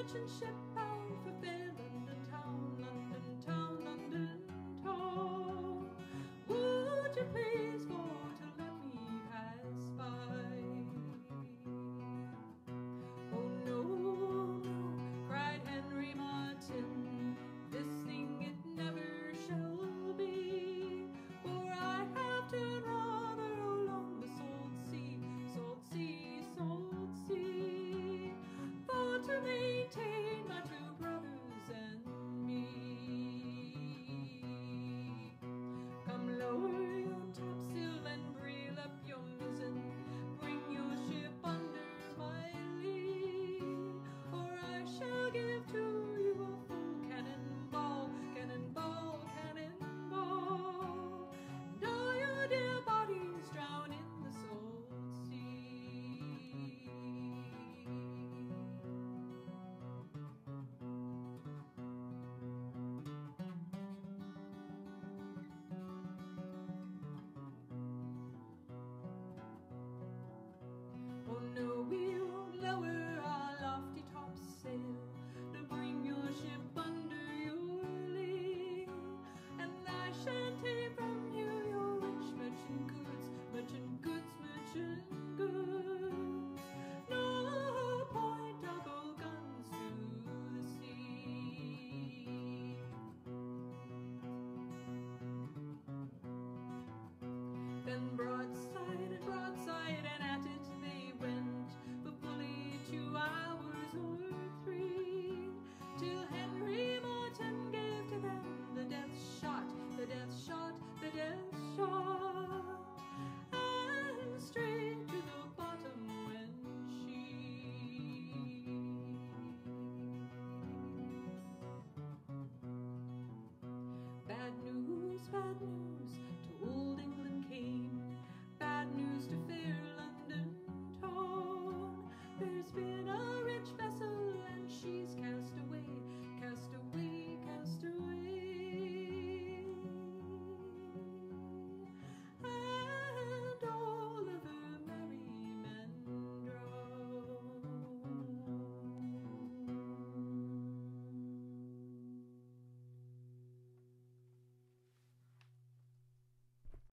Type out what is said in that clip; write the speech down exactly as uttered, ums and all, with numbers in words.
merchant ship bound for fair London town, London town, London town. Would you please for to let me pass by? Oh no, no, cried Henry Martin, this thing it never shall be, for I have turned rather along the salt sea, salt sea, salt sea, for to maintain my two brothers and me. Come lower your topsail and brail up your mizzen, bring your ship under my lee, or I shall give to you a full cannonball, cannonball, cannonball, and all your dear bodies drown in the salt sea. Oh no, we won't lower our lofty topsail to bring your ship under your lee, and I shan't take from you your rich merchant goods, merchant goods, merchant goods. No point our gold guns to the sea. Then broadside and broadside and at it they went for fully two hours or three, till Henry Martin gave to them the death shot, the death shot, the death shot, and straight to the bottom went she. Bad news, bad news,